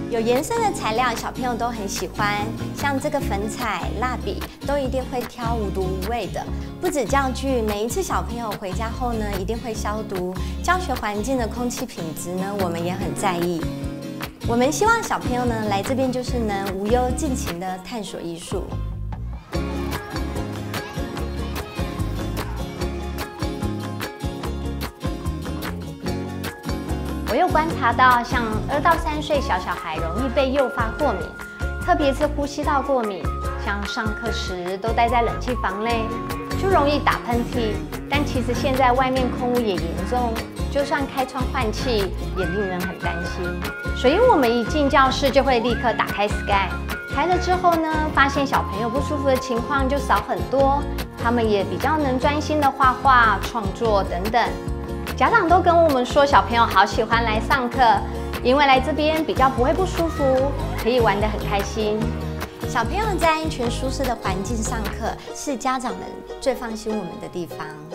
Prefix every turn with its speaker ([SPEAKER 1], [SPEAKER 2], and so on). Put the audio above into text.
[SPEAKER 1] 有颜色的材料，小朋友都很喜欢，像这个粉彩、蜡笔，都一定会挑无毒无味的。不止教具，每一次小朋友回家后呢，一定会消毒。教学环境的空气品质呢，我们也很在意。我们希望小朋友呢来这边就是能无忧尽情的探索艺术。我又观察到，像2到3岁小孩容易被诱发过敏，特别是呼吸道过敏，像上课时都待在冷气房内，就容易打喷嚏。但其实现在外面空污也严重，就算开窗换气，也令人很担心。所以我们一进教室就会立刻打开 Sky， 开了之后呢，发现小朋友不舒服的情况就少很多，他们也比较能专心的画画、创作等等。家长都跟我们说，小朋友好喜欢来上课，因为来这边比较不会不舒服，可以玩得很开心。小朋友在安全舒适的环境上课，是家长们最放心我们的地方。